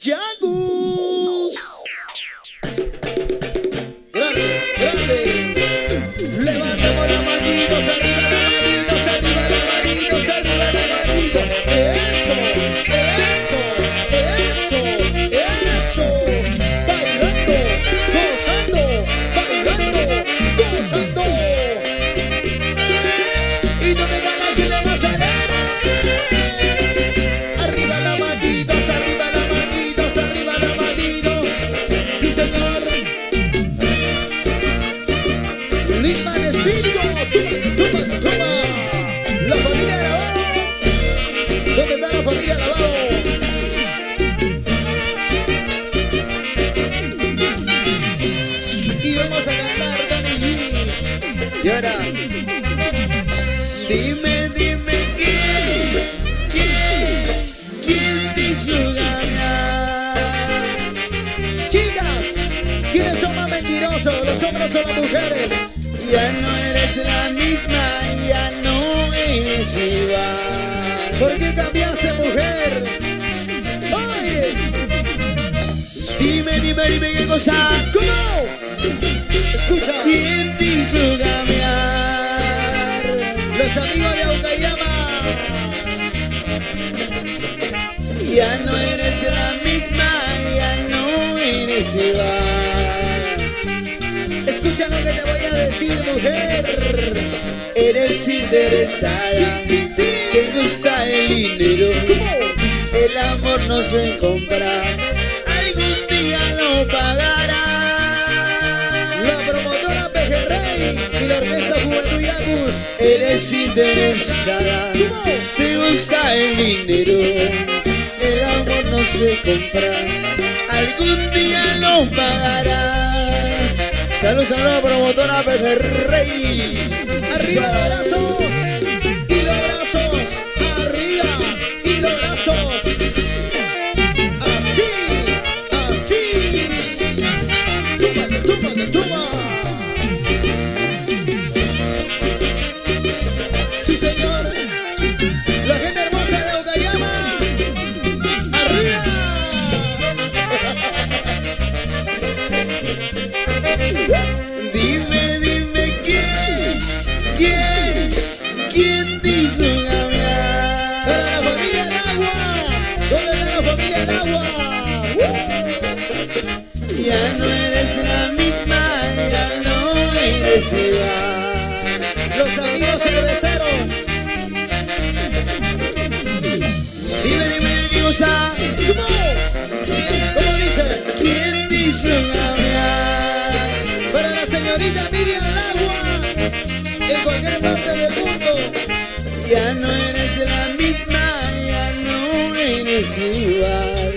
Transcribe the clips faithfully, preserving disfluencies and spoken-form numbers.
Yagus. Grande, grande. Levantamos las manitos arriba, las manitos arriba, las manitos arriba, las manitos. Eso, eso, eso, eso. Bailando, gozando, bailando, gozando. Y no me dan aquí de más alegre. Arriba las manitos, arriba las manitos, arriba las manitos. Sí, señor. Lima de espíritu, toma, toma, toma. La familia Lavado. ¿Dónde está la familia Lavado? Y vamos a cantar Tony G. Y ahora, dime, dime quién, quién, quién te hizo ganar. Chicas, ¿quiénes son más mentirosos, los hombres o las mujeres? Ya no eres la misma, ya no eres igual. ¿Por qué cambiaste, mujer? Oye, dime, dime, dime qué cosa. ¿Cómo? Escucha. ¿Quién te hizo cambiar? Los amigos de Aukayama. Ya no eres la misma, ya no eres igual. Escucha lo que te voy a decir, mujer. Eres interesada, sí, sí, sí. Te gusta el dinero. ¿Cómo? El amor no se compra, algún día lo pagarás. La promotora Pejerrey y la orquesta Juventud Yagus. Eres interesada, ¿cómo? Te gusta el dinero. El amor no se compra, algún día lo pagarás. Salud, salud, promotora Pejerrey. Arriba los brazos y los brazos, arriba y los brazos. Así, así. Tómate, tómate, toma. Sí, señor. La gente hermosa de Aukayama. Arriba. Dime, dime quién, quién, quién te hizo cambiar. Para la familia El Agua. ¿Dónde está la familia El Agua? ¡Uh! Ya no eres la misma, ya no eres igual. Los amigos cerveceros. Dime, dime qué cosa. ¿Cómo? ¿Cómo dice? ¿Quién te hizo cambiar? Para la señorita Miriam Lagua, en cualquier parte del mundo. Ya no eres la misma, ya no eres igual.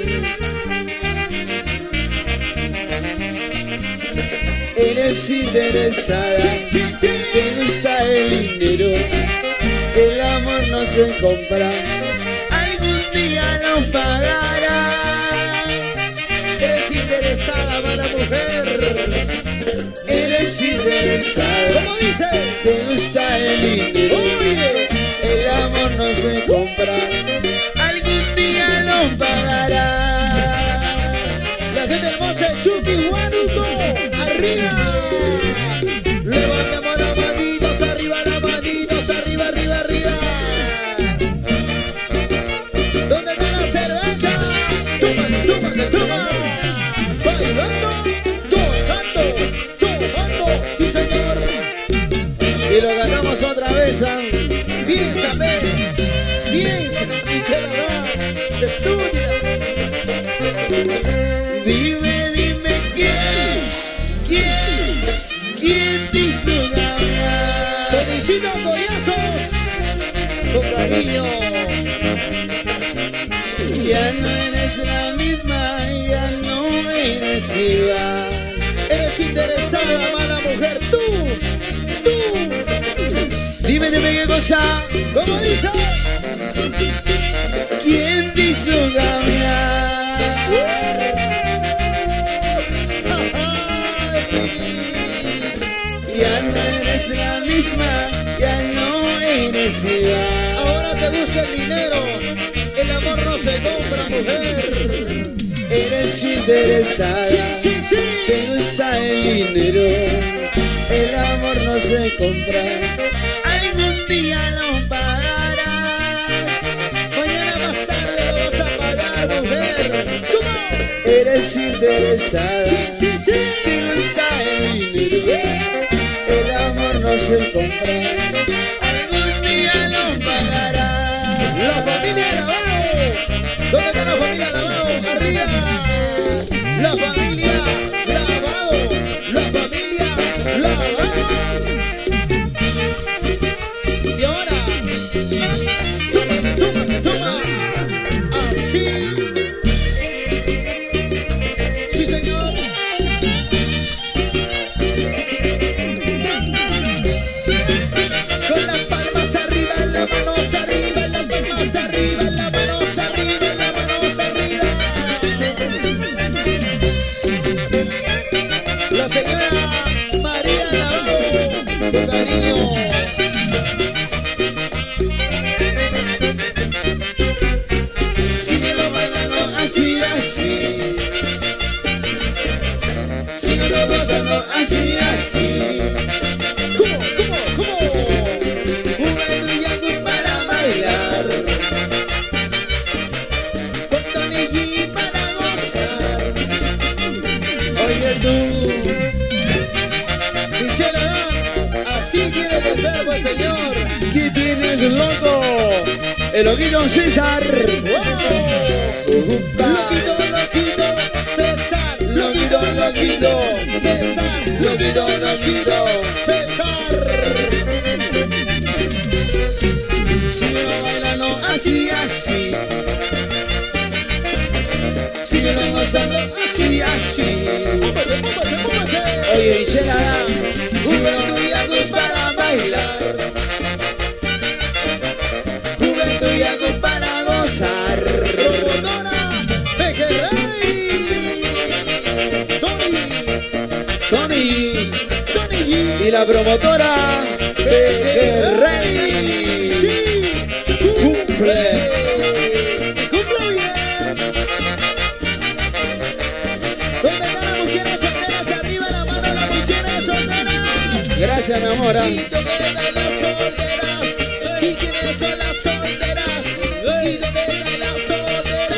Eres interesada, sí, sí, sí. Te gusta el dinero. El amor no se compra, algún día lo pagarás. Eres interesada, mala mujer. Eres interesada, ¿cómo dice? Te gusta el dinero. Oye. El amor no se compra, algún día lo pagarás. La gente hermosa de Chucky, Huánuco, arriba. Levantamos las manitos, arriba las manitos, arriba, arriba, arriba. ¿Dónde está la cerveza? Tómale, tómale, toma. Bailando, gozando, tomando, sí señor. Y lo cantamos otra vez, ¿ah? Piensa, ve, piensa, Michela, estudia. Dime, dime quién, quién, quién te hizo cambiar. Felicito collazos, con cariño. Ya no eres la misma, ya no eres igual. Eres interesada, mala mujer, tú, tú. Dime, dime qué cosa. ¿Cómo dice? ¿Quién te hizo cambiar? Ya no eres la misma, ya no eres igual. Ahora te gusta el dinero, el amor no se compra, mujer. desinteresada, sí, sí, sí. te gusta el dinero, el amor no se compra, algún día lo pagarás. Mañana más tarde lo vas a pagar, mujer. ¿Cómo? Eres interesada, Sí, sí, sí. te gusta el dinero, el amor no se compra, algún día lo pagarás. La familia Lavado. ¿Dónde está la familia Lavado? Arriba. La familia Lavado. La familia Lavado. Y ahora, toma, toma, toma. Así. Sí, señor. Con las palmas arriba, las manos arriba, las palmas arriba, las manos arriba, las manos arriba. La señora María Lavado, con cariño. Síguelo bailando así, así, síguelo gozando así, así. ¿Cómo, cómo, cómo? Jugando y algo para bailar, con Tony G para gozar. Oye tú, Michelle Adán, así tiene que ser, pues, señor. ¿qué tienes, loco? El loquito César. Loquito, loquito, César. Loquito, loquito, César. loquito, loquito. César. Síguelo bailando así, así, síguelo gozando así, así. Múvete, múvete, múvete. Oye, Michelle Adán, juventud y algo para bailar, juventud y algo para gozar. Promotora Pejerrey. Tony. Tony Tony G. y la promotora Pejerrey. Sí. Cumple. Cumple bien. ¿Dónde están las mujeres solteras? Arriba la mano, las mujeres solteras. Gracias, mi amor. ¿Y dónde están las solteras? ¿Y quiénes son las solteras? ¿Y dónde están las solteras?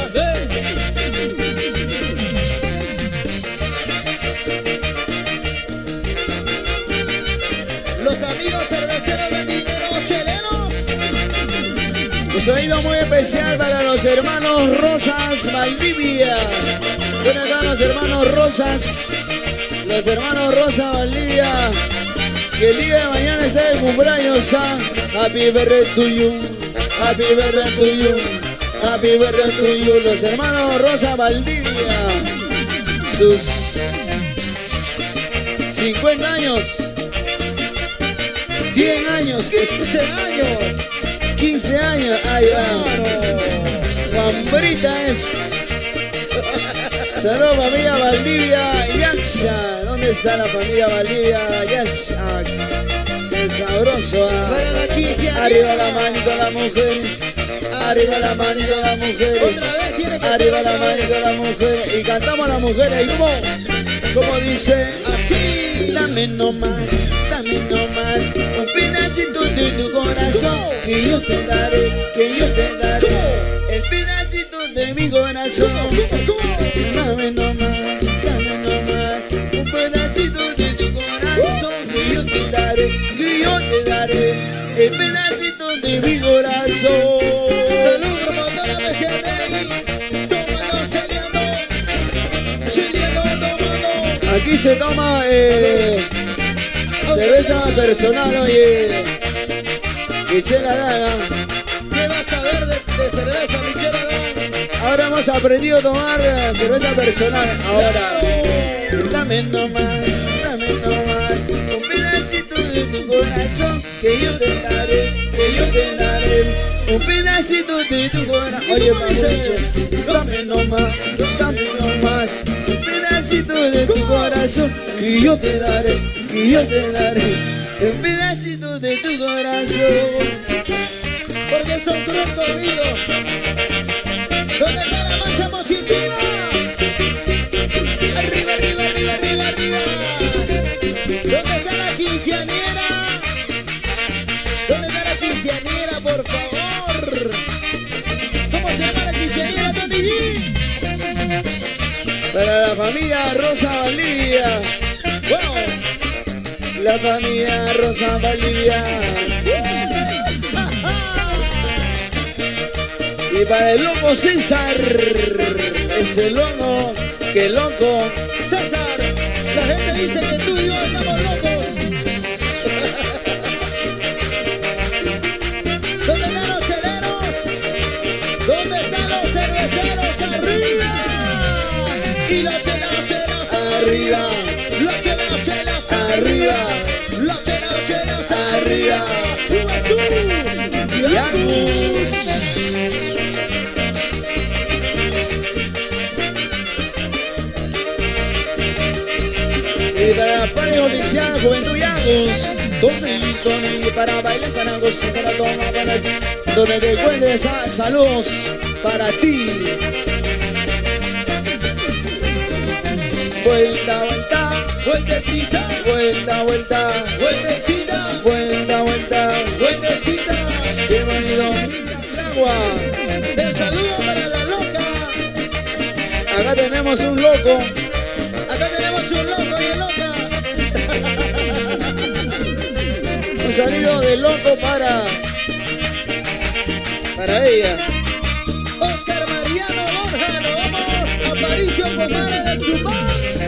Los amigos cerveceros del dinero chilenos. Un saludo muy especial para los hermanos Rosas Valdivia. ¿Dónde están los hermanos Rosas? Los hermanos Rosas Valdivia. Que el día de mañana está de cumpleaños. ¿Ah? Happy birthday to you. Happy birthday to you. Happy birthday to you. Los hermanos Rosas Valdivia. Sus cincuenta años. cien años. quince años. quince años. Ahí va. Claro. Juan Brita es. Saludos familia Valdivia Yaxha. ¿Dónde está la familia Valdivia Yaxha? Qué sabroso. ¿Ah? Para la quince años. Arriba la manito las mujeres. Arriba la manito las mujeres. Otra vez tiene que Arriba ser la otra manito vez. las mujeres. Y cantamos las mujeres. ¿Y cómo? Como dice. Así. Dame nomás, dame nomás un pedacito de tu corazón. Que yo te daré, que yo te daré. El pedacito de mi corazón. ¿Cómo, cómo? Dame nomás, dame nomás un pedacito de tu corazón. Que yo te daré, que yo te daré el pedacito de mi corazón. Salud, promotora Pejerrey. Tómalo, cheleando. Cheleando, tomando. Aquí se toma eh, cerveza personal, oye. Michelle Adán. ¿Qué vas a ver de, de cerveza, Michelle Adán? Ahora hemos aprendido a tomar eh, cerveza personal. Ahora, dame nomás, dame nomás un pedacito de tu corazón. Que yo te daré, que yo te daré un pedacito de tu corazón. Oye, Pabucho, dame nomás, dame nomás un pedacito de tu corazón. Que yo te daré, que yo te daré un pedacito de tu corazón. Porque son cruz conmigo. ¿Dónde está la mancha positiva? Para la familia Rosa Valdivia. Bueno, La familia Rosa Valdivia. Y para el loco César. Ese loco, que loco. César, la gente dice que tú y yo estamos locos. ¿Dónde están los cheleros? ¿Dónde están los cerveceros? ¡Arriba! Y los chelas, chelas arriba. Los chelas, chelas arriba. Los chelas, chelas arriba. ¡Juventud! Yagus. Y para la pareja oficial Juventud Yagus. Donde, donde, para bailar, para gozar, para tomar, para donde te encuentres, ah, saludos para ti. Vuelta, vuelta, Vueltecita, vuelta, vuelta, vueltecita, vuelta, vuelta. vueltecita. Bienvenido al agua. De saludo para la loca. Acá tenemos un loco. Acá tenemos un loco y el loca. Un saludo de loco para para ella. Oscar Mariano Borja, nos vamos a Aparicio Pomara de Chupán.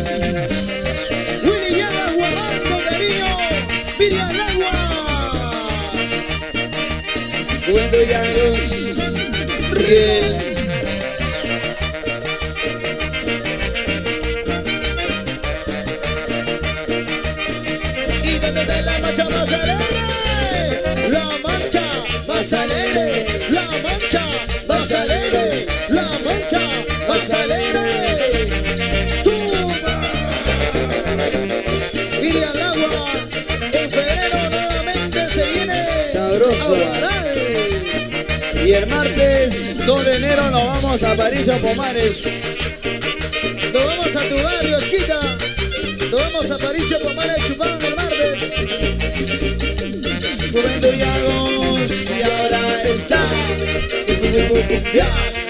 Willy Llagas Guamán con cariño. Miriam Lagua. Juventud Yagus. Riel. Y desde de la marcha más alegre. La marcha más alegre. La marcha más alegre. La marcha más alegre. Toma. Miriam Lagua. En febrero nuevamente se viene Sabroso. a Baral. Y el martes dos de enero nos vamos a Aparicio Pomares. Nos vamos a tu barrio, Esquita. Nos vamos a Aparicio Pomara de Chupán el martes. Juventud Yagus. Y ahora está. Ya.